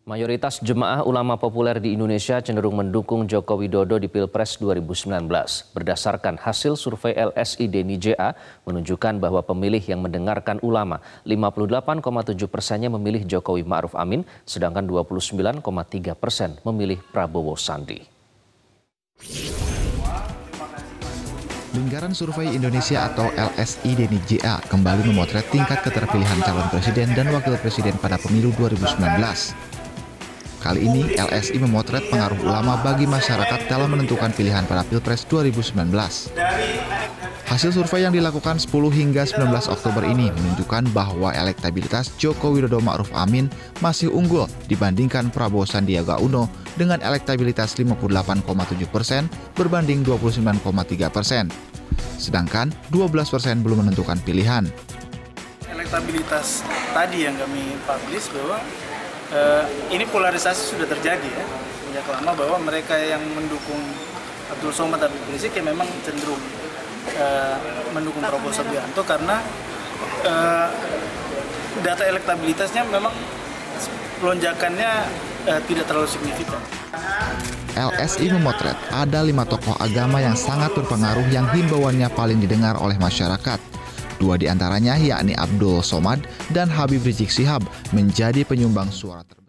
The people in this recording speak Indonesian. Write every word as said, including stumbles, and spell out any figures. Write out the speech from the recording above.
Mayoritas jemaah ulama populer di Indonesia cenderung mendukung Joko Widodo di Pilpres dua ribu sembilan belas. Berdasarkan hasil survei L S I Deni J A menunjukkan bahwa pemilih yang mendengarkan ulama lima puluh delapan koma tujuh persennya memilih Jokowi Ma'ruf Amin, sedangkan dua puluh sembilan koma tiga persen memilih Prabowo Sandi. Lingkaran Survei Indonesia atau L S I Deni J A kembali memotret tingkat keterpilihan calon presiden dan wakil presiden pada pemilu dua ribu sembilan belas. Kali ini, L S I memotret pengaruh ulama bagi masyarakat dalam menentukan pilihan pada Pilpres dua ribu sembilan belas. Hasil survei yang dilakukan sepuluh hingga sembilan belas Oktober ini menunjukkan bahwa elektabilitas Joko Widodo Ma'ruf Amin masih unggul dibandingkan Prabowo Sandiaga Uno dengan elektabilitas lima puluh delapan koma tujuh persen berbanding dua puluh sembilan koma tiga persen. Sedangkan dua belas persen belum menentukan pilihan. Elektabilitas tadi yang kami publish bahwa Uh, ini polarisasi sudah terjadi ya, sejak lama bahwa mereka yang mendukung Abdul Somad Habib Rizik ya memang cenderung uh, mendukung Prabowo Subianto karena uh, data elektabilitasnya memang lonjakannya uh, tidak terlalu signifikan. L S I memotret ada lima tokoh agama yang sangat berpengaruh yang himbauannya paling didengar oleh masyarakat. Dua di antaranya yakni Abdul Somad dan Habib Rizik Syihab menjadi penyumbang suara terbanyak.